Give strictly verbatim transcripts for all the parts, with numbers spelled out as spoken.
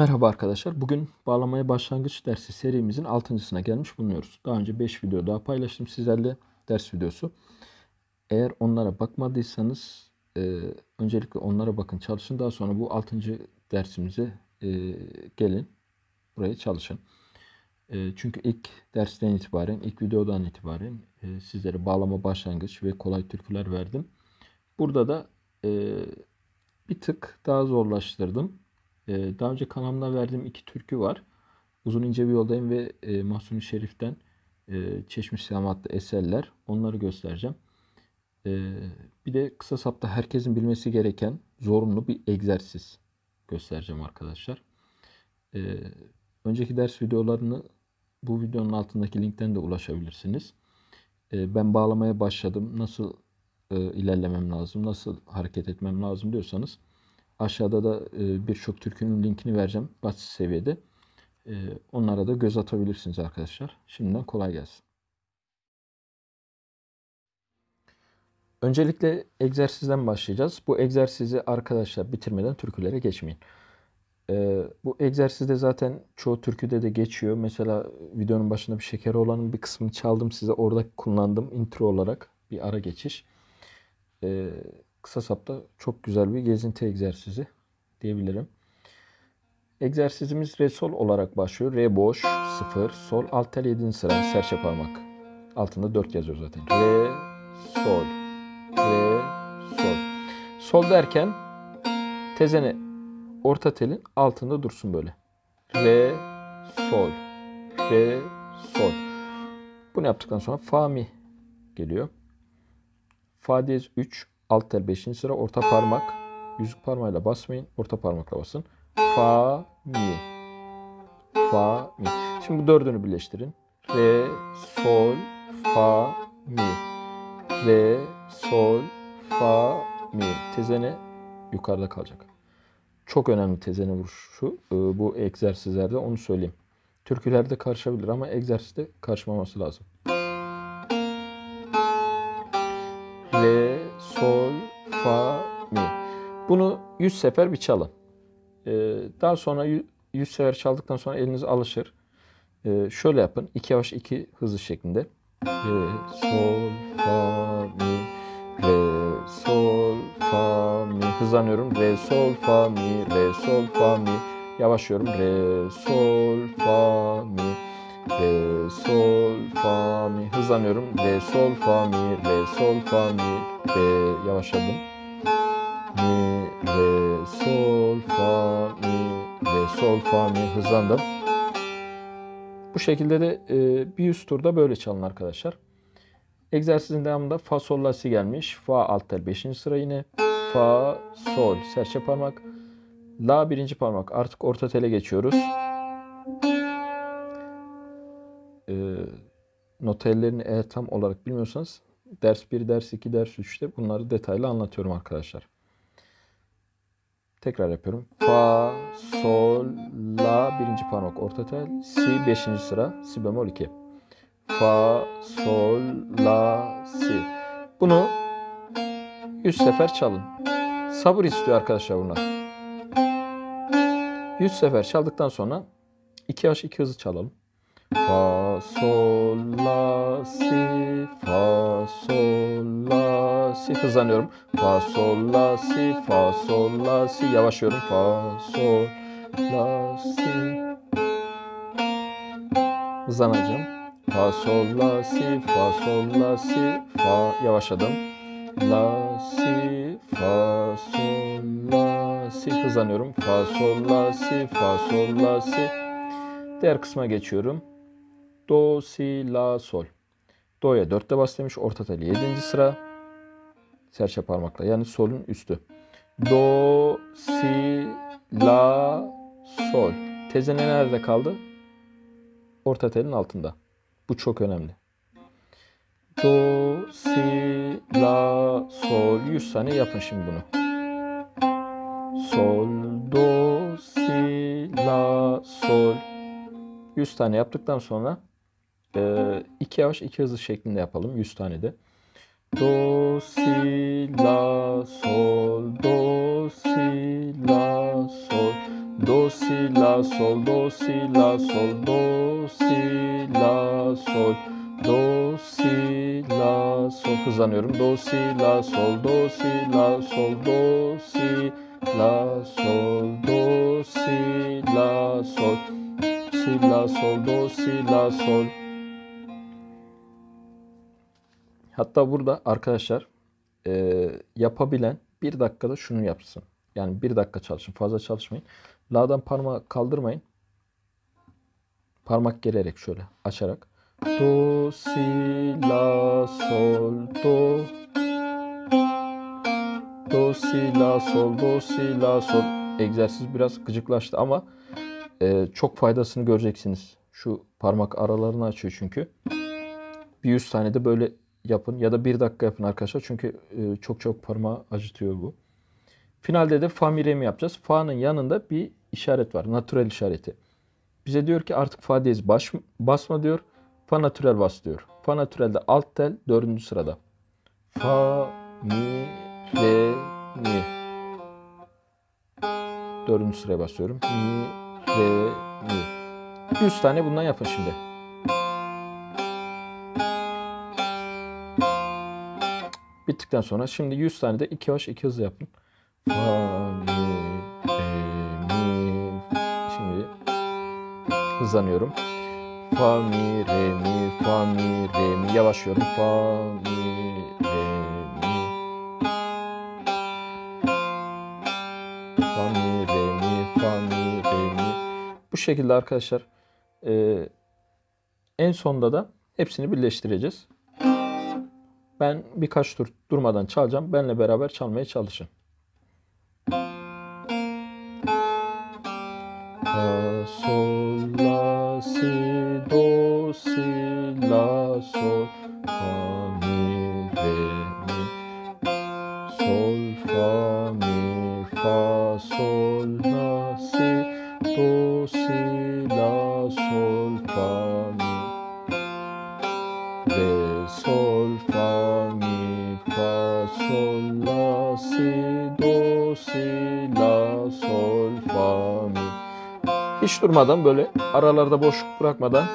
Merhaba arkadaşlar. Bugün bağlamaya başlangıç dersi serimizin altıncısına gelmiş bulunuyoruz. Daha önce beş video daha paylaştım sizlerle, ders videosu. Eğer onlara bakmadıysanız e, öncelikle onlara bakın, çalışın. Daha sonra bu altıncı dersimize e, gelin, buraya çalışın. E, çünkü ilk dersten itibaren, ilk videodan itibaren e, sizlere bağlama başlangıç ve kolay türküler verdim. Burada da e, bir tık daha zorlaştırdım. Ee, daha önce kanalımda verdiğim iki türkü var. Uzun ince bir yoldayım ve e, Mahsuni Şerif'ten e, Çeşmi Selam adlı eserler. Onları göstereceğim. E, bir de kısa sapta herkesin bilmesi gereken zorunlu bir egzersiz göstereceğim arkadaşlar. E, önceki ders videolarını bu videonun altındaki linkten de ulaşabilirsiniz. E, ben bağlamaya başladım. Nasıl e, ilerlemem lazım, nasıl hareket etmem lazım diyorsanız aşağıda da e, birçok türkünün linkini vereceğim basit seviyede. E, onlara da göz atabilirsiniz arkadaşlar. Şimdiden kolay gelsin. Öncelikle egzersizden başlayacağız. Bu egzersizi arkadaşlar bitirmeden türkülere geçmeyin. E, bu egzersizde zaten çoğu türküde de geçiyor. Mesela videonun başında bir şeker olanın bir kısmını çaldım size. Orada kullandım intro olarak bir ara geçiş. E, kısa sapta çok güzel bir gezinti egzersizi diyebilirim. Egzersizimiz re sol olarak başlıyor. Re boş sıfır, sol alt tel yedinci sıra serçe parmak. Altında dört yazıyor zaten. Re sol, re sol. Sol derken tezene orta telin altında dursun böyle. Re sol, re sol. Bunu yaptıktan sonra fa mi geliyor. Fa diyez üç, alt tel beşinci sıra, orta parmak. Yüzük parmağıyla basmayın, orta parmakla basın. Fa mi. Fa mi. Şimdi bu dördünü birleştirin. Re sol fa mi. Re sol fa mi. Tezene yukarıda kalacak. Çok önemli tezene vuruşu bu egzersizlerde, onu söyleyeyim. Türkülerde karışabilir ama egzersizde karışmaması lazım. Re sol fa mi. Bunu yüz sefer bir çalın. Daha sonra yüz sefer çaldıktan sonra eliniz alışır. Ee, şöyle yapın. iki yavaş iki hızlı şeklinde. Re, sol, fa, mi. Re, sol, fa, mi. Hızlanıyorum. Re, sol, fa, mi. Re, sol, fa, mi. Yavaşlıyorum. Re, sol, fa, mi. Re, sol, fa, mi. Hızlanıyorum. Re, sol, fa, mi. Re, sol, fa, mi. Re, yavaşladım. Mi, re, sol, fa, mi. Re, sol, fa, mi. Hızlandım. Bu şekilde de e, bir yüz turda böyle çalın arkadaşlar. Egzersizin devamında fa sol la si gelmiş. Fa alt tel beşinci sıra yine. Fa sol serçe parmak. La birinci parmak. Artık orta tele geçiyoruz. E, nota ellerini eğer tam olarak bilmiyorsanız ders bir, ders iki, ders üçte bunları detaylı anlatıyorum arkadaşlar. Tekrar yapıyorum. Fa, sol, la birinci parmak orta tel. Si beşinci sıra. Si bemol iki. Fa, sol, la, si. Bunu yüz sefer çalın. Sabır istiyor arkadaşlar bunlar. yüz sefer çaldıktan sonra iki yavaş iki hızlı çalalım. Fa, sol, la, si. Fa, sol, la, si. Hızlanıyorum. Fa, sol, la, si. Fa, sol, la, si. Yavaşlıyorum. Fa, sol, la, si. Hızlanacağım. Fa, sol, la, si. Fa, sol, la, si. Fa. Yavaşladım. La, si. Fa, sol, la, si. Hızlanıyorum. Fa, sol, la, si. Fa, sol, la, si. Diğer kısma geçiyorum. Do, si, la, sol. Do'ya dörtte bas demiş. Orta teli yedinci sıra. Serçe parmakla. Yani solun üstü. Do, si, la, sol. Tezene nerede kaldı? Orta telin altında. Bu çok önemli. Do, si, la, sol. yüz saniye yapın şimdi bunu. Sol, do, si, la, sol. yüz tane yaptıktan sonra iki yavaş iki hızlı şeklinde yapalım. yüz tane de. Do, si, la, sol. Do, si, la, sol. Do, si, la, sol, do, si, la, sol, do, si, la, sol, do, si, la, sol. Hızlanıyorum. Do, si, la, sol, do, si, la, sol, do, si, la, sol, do, si, la, sol, si, la, sol, do, si, la, sol. Hatta burada arkadaşlar e, yapabilen bir dakikada şunu yapsın. Yani bir dakika çalışın. Fazla çalışmayın. La'dan parmağı kaldırmayın. Parmak gererek şöyle açarak. Do, si, la, sol, do. Do, si, la, sol, do, si, la, sol. Egzersiz biraz gıcıklaştı ama e, çok faydasını göreceksiniz. Şu parmak aralarını açıyor çünkü. Bir yüz tane de böyle yapın ya da bir dakika yapın arkadaşlar. Çünkü e, çok çok parmağı acıtıyor bu. Finalde de fa mi re mi yapacağız. Fa'nın yanında bir işaret var. Natürel işareti. Bize diyor ki artık fa diyez baş, basma diyor. Fa natürel bas diyor. Fa natürelde alt tel dördüncü sırada. Fa, mi, re, mi. Dördüncü sıraya basıyorum. Mi, re, mi. yüz tane bundan yapın şimdi. Bittikten sonra şimdi yüz tane de iki yavaş iki hızlı yapın. Fa, mi, re, mi. Şimdi hızlanıyorum. Fa, mi, re, mi, fa, mi, re, mi. Yavaşlıyorum. Fa, mi, re, mi. Fa, mi, re, mi, fa, mi, re, mi. Bu şekilde arkadaşlar e, en sonda da hepsini birleştireceğiz. Ben birkaç tur durmadan çalacağım. Benle beraber çalmaya çalışın. Fa, sol, la, si, do, si, la, sol, fa, mi, re, mi, sol, fa, mi, fa, sol, la, si, do, si, la, sol, fa, mi, re, sol, fa, mi, fa, sol, la, si, do, si, la, sol, fa, mi. Hiç durmadan böyle aralarda boşluk bırakmadan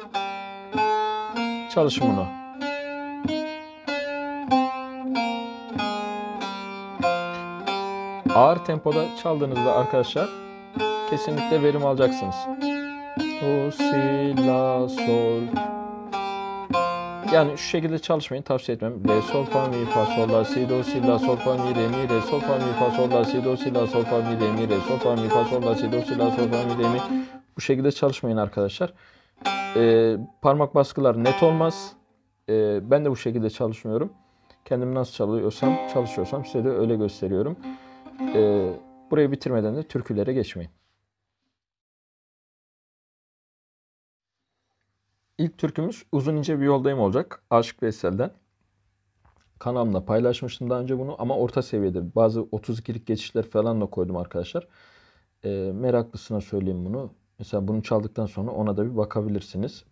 çalışın bunu. Ağır tempoda çaldığınızda arkadaşlar kesinlikle verim alacaksınız. Do, si, la, sol. Yani şu şekilde çalışmayın, tavsiye etmem. Re, sol, fa, mi, fa, sol, la, si, do, si, la, sol, fa, mi, re, mi, re, sol, fa, mi, fa, sol, la, si, do, si, la, sol, fa, mi, re, mi, re, sol, fa, mi, fa, sol, la, si, do, si, la, sol, fa, mi, re, mi. Bu şekilde çalışmayın arkadaşlar. Ee, parmak baskılar net olmaz. Ee, ben de bu şekilde çalışmıyorum. Kendim nasıl çalıyorsam, çalışıyorsam size de öyle gösteriyorum. Ee, burayı bitirmeden de türkülere geçmeyin. İlk türkümüz Uzun İnce Bir Yoldayım olacak. Aşık Veysel'den. Kanalımda paylaşmıştım daha önce bunu ama orta seviyedir. Bazı otuz ikilik geçişler falan da koydum arkadaşlar. E, meraklısına söyleyeyim bunu. Mesela bunu çaldıktan sonra ona da bir bakabilirsiniz.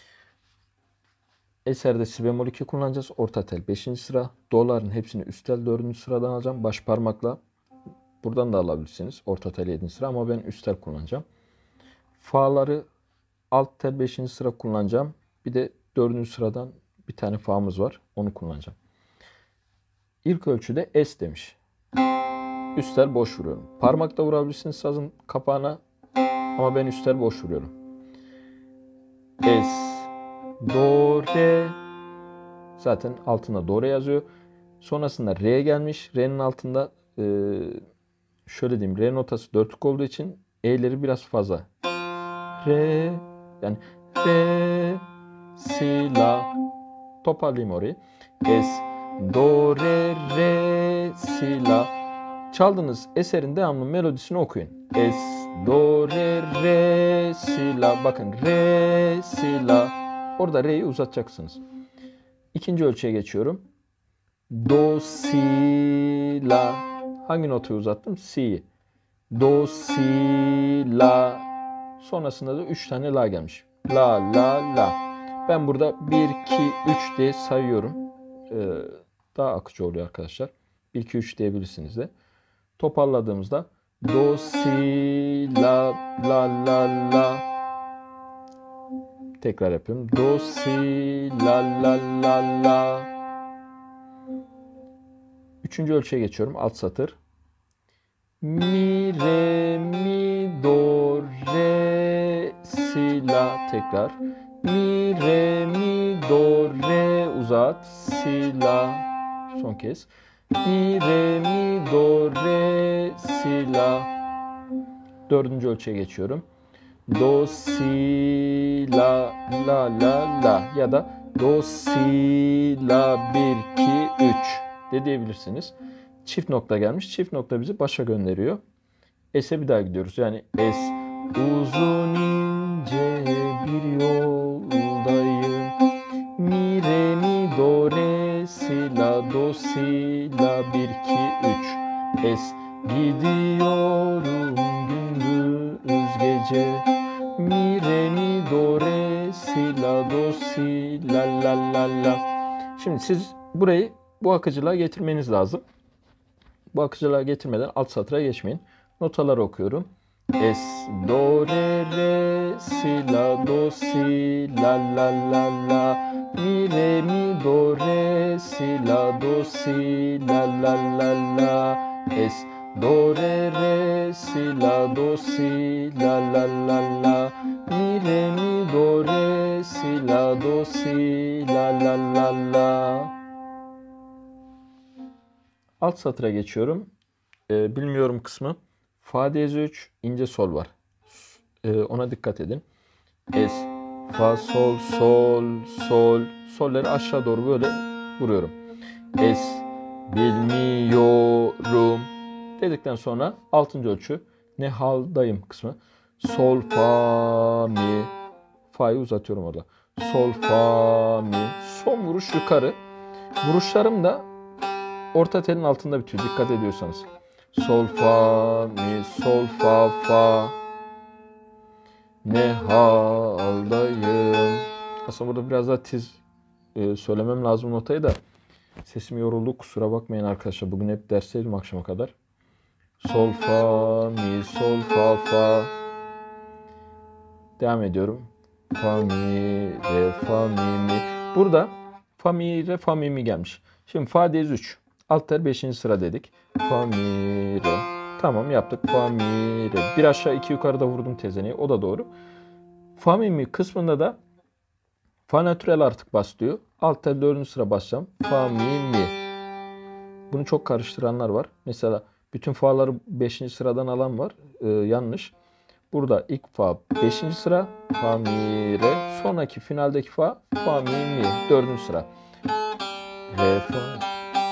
Eserde si bemol iki kullanacağız. Orta tel beşinci sıra. Do'ların hepsini üst tel dördüncü sıradan alacağım. Baş parmakla. Buradan da alabilirsiniz. Orta tel yedinci sıra ama ben üst tel kullanacağım. Fa'ları alt tel beşinci sıra kullanacağım. Bir de dördüncü sıradan bir tane fa'mız var. Onu kullanacağım. İlk ölçüde S demiş. Üst tel boş vuruyorum. Parmakla vurabilirsiniz sazın kapağına ama ben üst tel boş vuruyorum. S, do, re. Zaten altında do, re yazıyor. Sonrasında re gelmiş. Re'nin altında e, şöyle diyeyim. Re notası dörtlük olduğu için e'leri biraz fazla. Re, yani re, si, la. Toparlayayım orayı. S, do, re, re, si, la. Çaldığınız eserin devamlı melodisini okuyun. S, do, re, re, si, la. Bakın re, si, la. Orada re'yi uzatacaksınız. İkinci ölçüye geçiyorum. Do, si, la. Hangi notayı uzattım? Si. Do, si, la. Sonrasında da üç tane la gelmiş. La, la, la. Ben burada bir, iki, üç diye sayıyorum. Ee, daha akıcı oluyor arkadaşlar. bir, iki, üç diyebilirsiniz de. Toparladığımızda do, si, la, la, la, la. Tekrar yapıyorum. Do, si, la, la, la, la. Üçüncü ölçüye geçiyorum. Alt satır. Mi, re, mi, do, re, si, la. Tekrar. Mi, re, mi, do, re. Uzat. Si, la. Son kez. Mi, re, mi, do, re, si, la. Dördüncü ölçüye geçiyorum. Do, si, la, la, la, la. Ya da do, si, la, bir, iki, üç de diyebilirsiniz. Çift nokta gelmiş. Çift nokta bizi başa gönderiyor. Es'e bir daha gidiyoruz. Yani es, uzun ince bir yoldayım. Mi, re, mi, do, re, si, la, do, si, la, bir, iki, üç. Es, gidiyorum gündüz gece. Mi, re, mi, do, re, si, la, do, si, la, la, la, la. Şimdi siz burayı bu akıcılığa getirmeniz lazım. Bu akıcılığa getirmeden alt satıra geçmeyin. Notaları okuyorum. Es, do, re, re, si, la, do, si, la, la, la, la. Mi, re, mi, do, re, si, la, do, si, la, la, la, la. Es, do, re, re, si, la, do, si, la, la, la, la. Mi, re, mi, do, re, si, la, do, si, la, la, la, la. Alt satıra geçiyorum. Ee, bilmiyorum kısmı. Fa diyez üç, ince sol var. Ee, ona dikkat edin. Es, fa, sol, sol, sol. Solleri aşağı doğru böyle vuruyorum. Es, bilmiyorum dedikten sonra altıncı ölçü ne haldayım kısmı. Sol, fa, mi. Fa'yı uzatıyorum orada. Sol, fa, mi. Son vuruş yukarı. Vuruşlarım da orta telin altında bitiyor. Dikkat ediyorsanız. Sol, fa, mi, sol, fa, fa. Ne haldayım. Aslında burada biraz daha tiz e, söylemem lazım notayı da. Sesim yoruldu. Kusura bakmayın arkadaşlar. Bugün hep dersteydim akşama kadar. Sol, fa, mi, sol, fa, fa. Devam ediyorum. Fa, mi, re, fa, mi, mi. Burada fa, mi, re, fa, mi, mi gelmiş. Şimdi fa diyez üç. Alt tel beşinci sıra dedik. Fa, mi, re. Tamam yaptık. Fa, mi, re. Bir aşağı iki yukarıda vurdum tezeneyi. O da doğru. Fa, mi, mi kısmında da fa natürel artık basılıyor. Alt tel dördüncü sıra basacağım. Fa, mi, mi. Bunu çok karıştıranlar var. Mesela bütün fa'ları beşinci sıradan alan var. Ee, yanlış. Burada ilk fa beşinci sıra. Fa, mi, re. Sonraki finaldeki fa. Fa, mi, mi. dördüncü sıra. Re, fa.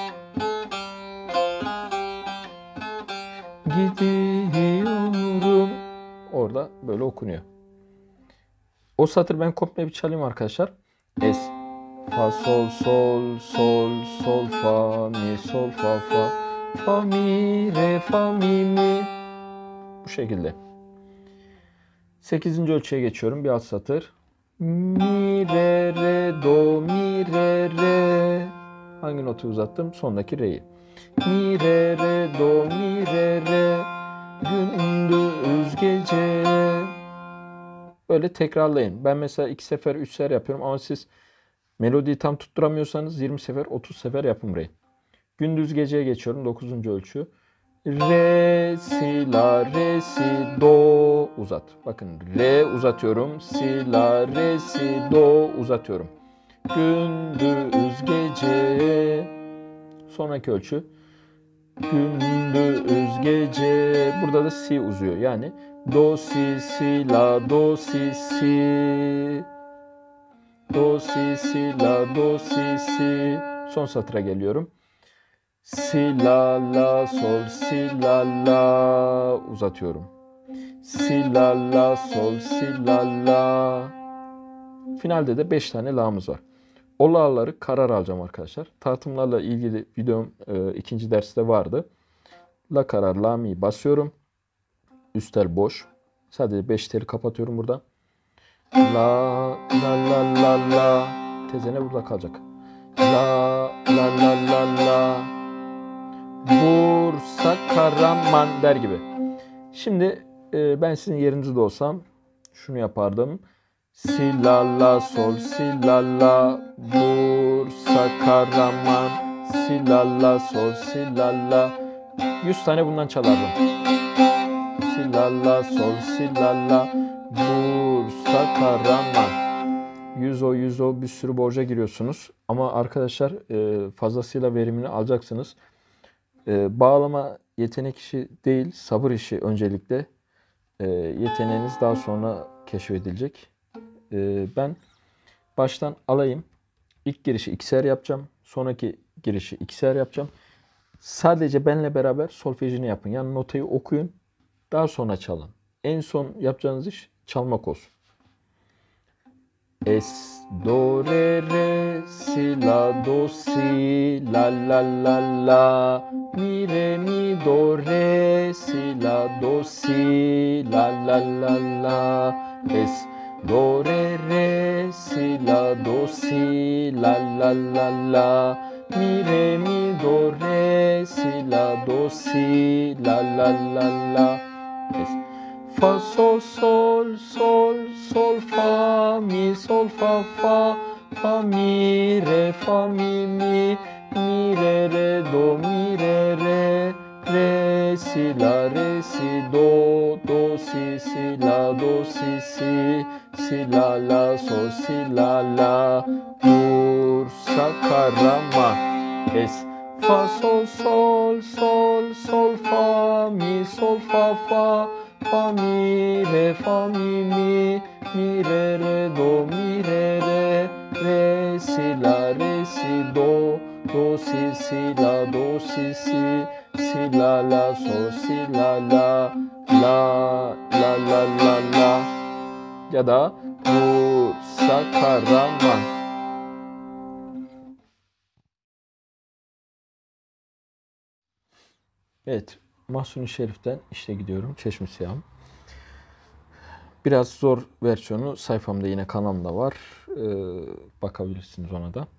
Gidiyorum. Orada böyle okunuyor. O satır ben komple bir çalayım arkadaşlar. Es, fa, sol, sol, sol, sol, fa, mi, sol, fa, fa, fa, mi, re, fa, mi, mi. Bu şekilde. sekizinci ölçüye geçiyorum. Bir alt satır. Mi, re, re, do, mi, re, re. Hangi notu uzattım? Sondaki re'yi. Mi, re, re, do, mi, re, re. Gündüz gece. Böyle tekrarlayın. Ben mesela iki sefer, üç sefer yapıyorum ama siz melodiyi tam tutturamıyorsanız yirmi sefer, otuz sefer yapın burayı. Gündüz geceye geçiyorum. dokuzuncu ölçü. Re, si, la, re, si, do. Uzat. Bakın re uzatıyorum. Si, la, re, si, do uzatıyorum. Gündüz gece. Sonraki ölçü. Gündüz gece. Burada da si uzuyor. Yani do, si, si, la, do, si, si. Do, si, si, la, do, si, si. Son satıra geliyorum. Si, la, la, sol, si, la, la. Uzatıyorum. Si, la, la, sol, si, la, la. Finalde de beş tane la'mız var. O la'ları karar alacağım arkadaşlar. Tartımlarla ilgili videom e, ikinci derste vardı. La karar, la mi basıyorum. Üst tel boş. Sadece beş teli kapatıyorum burada. La, la, la, la, la. Tezene burada kalacak. La, la, la, la, la. Bursa, Karaman der gibi. Şimdi e, ben sizin yerinizde olsam şunu yapardım. Si la la sol, si la la, Bursa Karaman. Si la la sol, si la la. yüz tane bundan çalardım. Si la la sol, si la la, Bursa Karaman. yüz o yüz o bir sürü borca giriyorsunuz. Ama arkadaşlar e, fazlasıyla verimini alacaksınız. E, bağlama yetenek işi değil, sabır işi öncelikle. E, yeteneğiniz daha sonra keşfedilecek. E, ben baştan alayım. İlk girişi ikişer yapacağım. Sonraki girişi ikişer yapacağım. Sadece benle beraber solfejini yapın. Yani notayı okuyun. Daha sonra çalın. En son yapacağınız iş çalmak olsun. Es, do, re, re, si, la, do, si, la, la, la, la, mi, re, mi, do, re, si, la, do, si, la, la, la, la, es, do, re, re, si, la, do, si, la, la, la, la, mi, re, mi, do, re, si, la, do, si, la, la, la, la, es. Fa, sol, sol, sol, sol, fa, mi, sol, fa, fa, fa, mi, re, fa, mi, mi, mi, re, re, do, mi, re, re, re, si, la, re, si, do, do, si, si, la, do, si, si, si, la, la, sol, si, la, la, Bursa Karaman. Es, fa, sol, sol, sol, sol, fa, mi, sol, fa, fa, fa, mi, re, fa, mi, mi, mi, re, re, do, mi, re, re, re, si, la, re, si, do, do, si, si, la, do, si, si, si, la, la, sol, si, la, la, la, la, la, la, la. Ya da Bursa Karaman. Evet, Mahsuni Şerif'ten işte gidiyorum. Çeşmi Siyahım. Biraz zor versiyonu sayfamda yine kanalımda var. Ee, bakabilirsiniz ona da.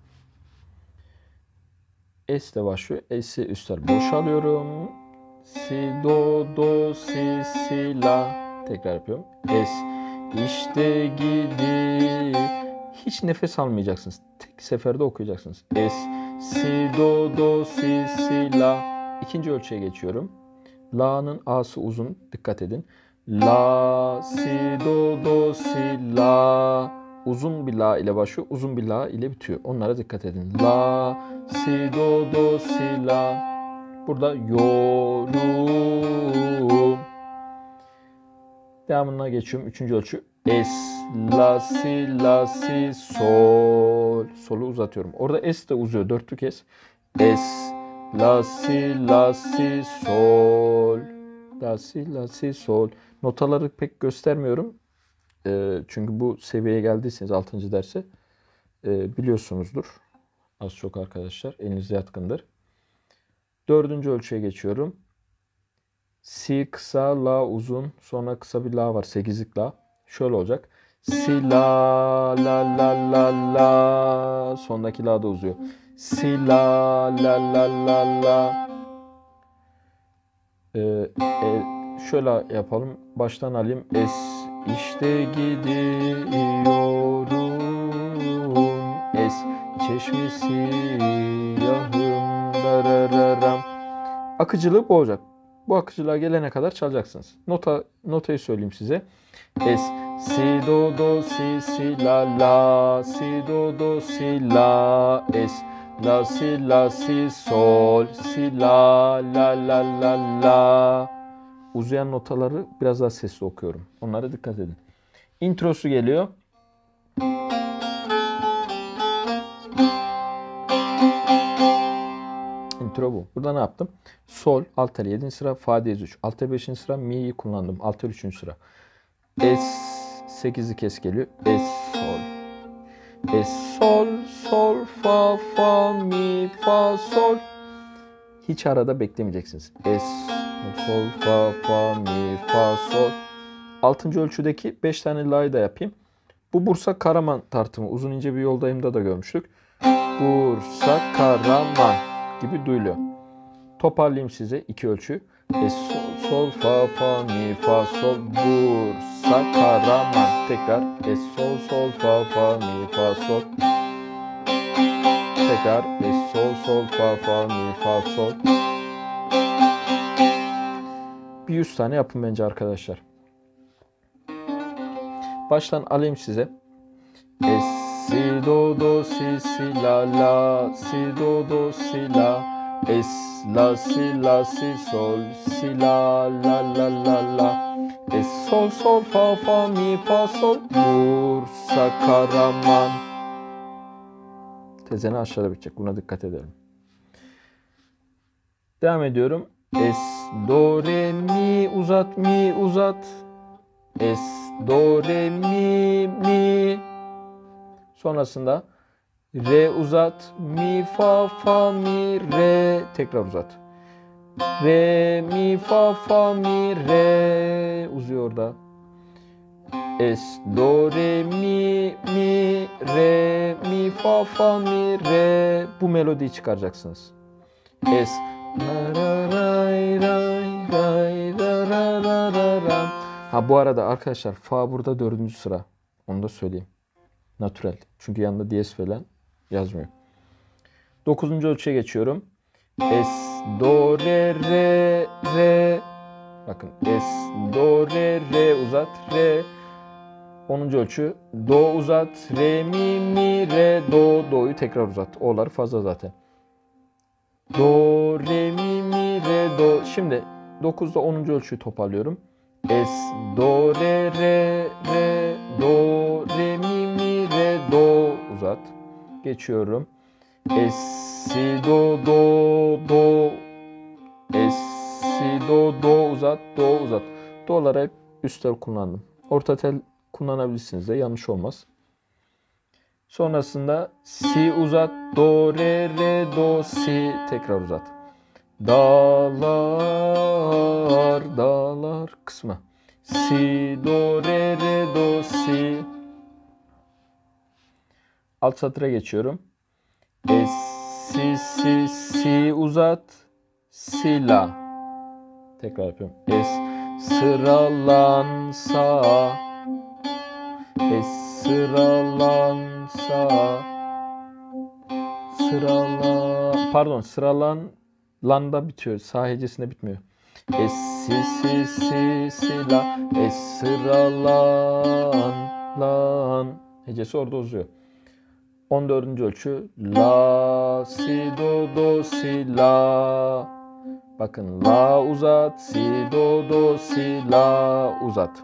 Es ile başlıyor. Es'i üstler boşalıyorum. Si, do, do, si, si, la. Tekrar yapıyorum. Es, işte gidi. Hiç nefes almayacaksınız. Tek seferde okuyacaksınız. Es, si, do, do, si, si, la. İkinci ölçüye geçiyorum. La'nın A'sı uzun. Dikkat edin. La, si, do, do, si, la. Uzun bir la ile başlıyor. Uzun bir la ile bitiyor. Onlara dikkat edin. La, si, do, do, si, la. Burada yorum. Devamına geçiyorum. Üçüncü ölçü. Es, la, si, la, si, sol. Solu uzatıyorum. Orada es de uzuyor. Dörtlük es. Es, la, si, la, si, sol. La, si, la, si, sol. Notaları pek göstermiyorum. E, çünkü bu seviyeye geldiyseniz altıncı derse e, biliyorsunuzdur. Az çok arkadaşlar. Elinizde yatkındır. Dördüncü ölçüye geçiyorum. Si kısa, la uzun. Sonra kısa bir la var. Sekizlik la. Şöyle olacak. Si, la, la, la, la, la. Sondaki la da uzuyor. Si, la, la, la, la, la. Ee, e, şöyle yapalım. Baştan alayım. Es, işte gidiyorum. Es, Çeşmi Siyahım. Darararam. Akıcılığı bu olacak. Bu akıcılığa gelene kadar çalacaksınız. Nota, notayı söyleyeyim size. Es, si, do, do, si, si, la, la. Si, do, do, si, la. Es, la, si, la, si, sol. Si, la, la, la, la, la. Uzayan notaları biraz daha sesli okuyorum. Onlara dikkat edin. Introsu geliyor. Intro bu. Burada ne yaptım? Sol, alt tel yedinci sıra, fa diyez üç. Alt tel beşinci sıra, mi'yi kullandım. Alt tel üçüncü sıra. Es, sekizli kes geliyor. Es, sol. Es, sol, sol, fa, fa, mi, fa, sol. Hiç arada beklemeyeceksiniz. Es, sol, fa, fa, mi, fa, sol. Altıncı ölçüdeki beş tane la'yı da yapayım. Bu Bursa Karaman tartımı. Uzun ince bir yoldayımda da görmüştük. Bursa Karaman gibi duyuluyor. Toparlayayım size iki ölçü. Es, sol, sol, fa, fa, mi, fa, sol, Bursa, Karaman. Tekrar. Es, sol, sol, fa, fa, mi, fa, sol. Tekrar. Es, sol, sol, fa, fa, mi, fa, sol. Bir yüz tane yapın bence arkadaşlar. Baştan alayım size. Es, si, do, do, si, si, la, la, si, do, do, si, la. Es, la, si, la, si, sol, si, la, la, la, la, la. Es, sol, sol, fa, fa, mi, fa, sol. Bursa, Karaman. Tezene aşağıda bitecek. Buna dikkat edelim. Devam ediyorum. Es, do, re, mi, uzat, mi, uzat. Es, do, re, mi, mi. Sonrasında re uzat, mi, fa, fa, mi, re. Tekrar uzat. Re, mi, fa, fa, mi, re. Uzuyor da. Es, do, re, mi, mi, re, mi, fa, fa, mi, re. Bu melodiyi çıkaracaksınız. Es, la, ra, ray, ray, ray, ra, ra, ra, ra, ra. Ha bu arada arkadaşlar fa burada dördüncü sıra. Onu da söyleyeyim. Natürel. Çünkü yanında diyez falan yazmıyor. Dokuzuncu ölçüye geçiyorum. Es, do, re, re, re. Bakın es, do, re, re uzat, re. Onuncu ölçü. Do uzat, re, mi, mi, re, do. Do'yu tekrar uzat. O'lar fazla zaten. Do, re, mi, mi, re, do. Şimdi dokuzda onuncu ölçüyü toparlıyorum. Es, do, re, re, re, do, re, mi, mi, re, do. Uzat. Geçiyorum. Es, si, do, do, do. Es, si, do, do, uzat, do, uzat. Do'ları hep üst tel kullandım. Orta tel kullanabilirsiniz de yanlış olmaz. Sonrasında si uzat, do, re, re, do, si. Tekrar uzat. Dağlar, dağlar kısmı. Si, do, re, re, do, si. Alt satıra geçiyorum. Es, si, si, si uzat, si, la. Tekrar yapıyorum. Es, sıralansa. Es, sıralansa. Sırala, pardon sıralan. Landa bitiyor. Sağ hecesinde bitmiyor. Es, si, si, si, si, la. Es, sıralan, lan. Hecesi orada uzuyor. on dördüncü ölçü. La, si, do, do, si, la. Bakın la uzat, si, do, do, si, la uzat.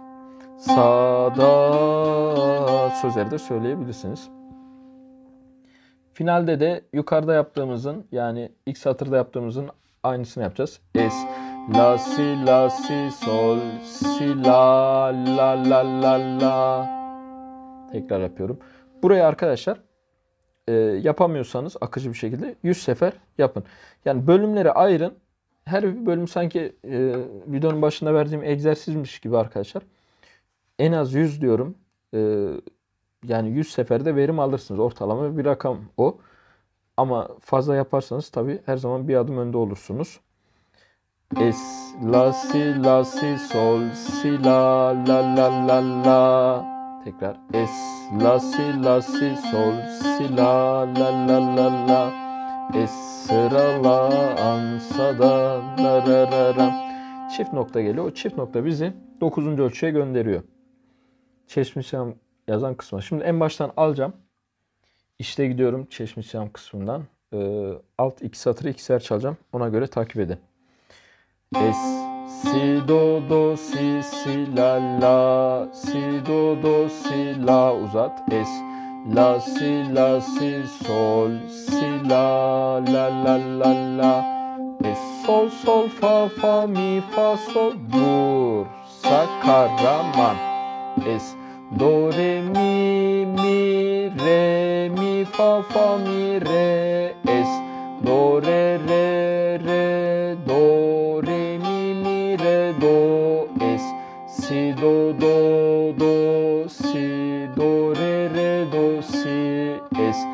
Sağda sözleri de söyleyebilirsiniz. Finalde de yukarıda yaptığımızın yani ilk satırda yaptığımızın aynısını yapacağız. Es, la, si, la, si, sol, si, la, la, la, la, la. Tekrar yapıyorum. Buraya arkadaşlar e, yapamıyorsanız akıcı bir şekilde yüz sefer yapın. Yani bölümleri ayırın. Her bir bölüm sanki e, videonun başında verdiğim egzersizmiş gibi arkadaşlar. En az yüz diyorum. E, yani yüz seferde verim alırsınız. Ortalama bir rakam o. Ama fazla yaparsanız tabii her zaman bir adım önde olursunuz. Es, la, si, la, si, sol, si, la, la, la, la, la. Tekrar. Es, la, si, la, si, sol, si, la, la, la, la, la. Es, sıralansa da, la, la, la, la. Çift nokta geliyor. O çift nokta bizi dokuzuncu ölçüye gönderiyor. Çeşmişam yazan kısmı. Şimdi en baştan alacağım. İşte gidiyorum Çeşmişam kısmından. Ee, alt iki satırı ikişer çalacağım. Ona göre takip edin. Es, si, do, do, si, si, la, la. Si, do, do, si, la uzat. Es, la, si, la, si, sol, si, la, la, la, la, la. Es, sol, sol, fa, fa, mi, fa, sol, Bursa, Karaman. Es, do, re, mi, mi, re, mi, fa, fa, mi, re. Es, do, re, re, re, do, re, mi, mi, re, do. Es, si, do, do, do, si, do, re, re, do, si. Es, si,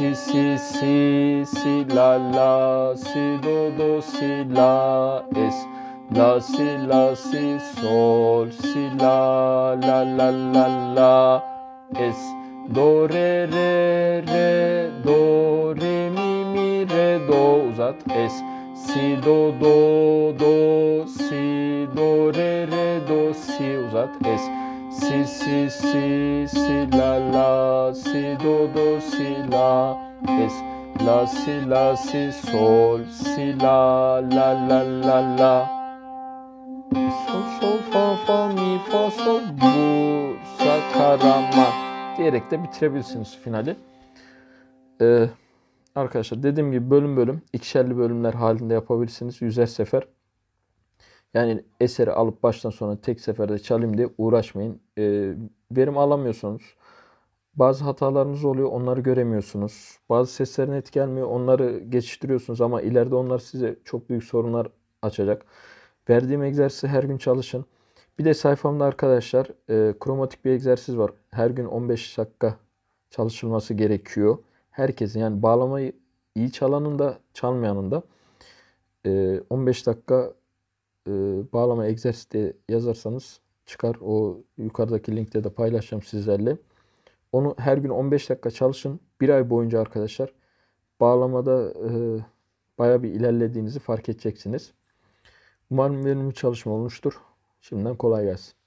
si si si si la la si do do si la es la si la si sol si la la la la la es do re re re do re mi mi re do uzat es si do do do si do re re do si uzat es si si si si la la si do do si la es la si la si sol si la la la la la sol sol fa fa mi fa sol bursa karaman diyerek de bitirebilirsiniz finali. Ee, arkadaşlar dediğim gibi bölüm bölüm ikişerli bölümler halinde yapabilirsiniz. Yüzer sefer. Yani eseri alıp baştan sona tek seferde çalayım diye uğraşmayın. Ee, verim alamıyorsunuz. Bazı hatalarınız oluyor, onları göremiyorsunuz. Bazı sesler net gelmiyor, onları geçiştiriyorsunuz ama ileride onlar size çok büyük sorunlar açacak. Verdiğim egzersizi her gün çalışın. Bir de sayfamda arkadaşlar e, kromatik bir egzersiz var. Her gün on beş dakika çalışılması gerekiyor. Herkesin yani bağlamayı iyi çalanın da çalmayanın da e, on beş dakika e, bağlama egzersizi diye yazarsanız çıkar. O yukarıdaki linkte de paylaşacağım sizlerle. Onu her gün on beş dakika çalışın. Bir ay boyunca arkadaşlar bağlamada e, bayağı bir ilerlediğinizi fark edeceksiniz. Umarım verimli çalışma olmuştur. Şimdiden kolay gelsin.